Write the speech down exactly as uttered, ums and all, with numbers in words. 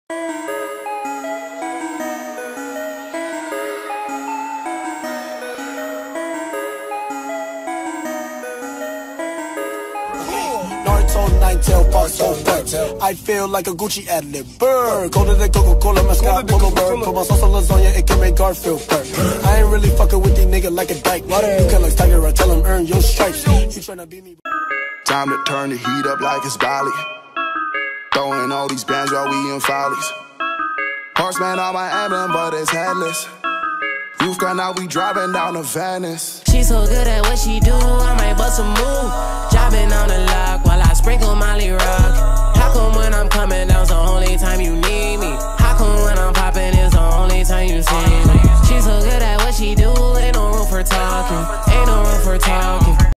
Naruto nine tail boss so thick. I feel like a Gucci ad-lib. Burr, go to the Coca-Cola, mascot, polo bird. Put my sauce on lasagna, it can make Garfield burn. I ain't really fucking with these niggas like a dyke. You can like Tiger, I tell him earn your stripes. You tryna beat me? Time to turn the heat up like it's Bali. Throwing all these bands while we in follies. Horseman on my emblem, but it's headless. You've gone out, we driving down to Venice. She so good at what she do, I might bust a move. Driving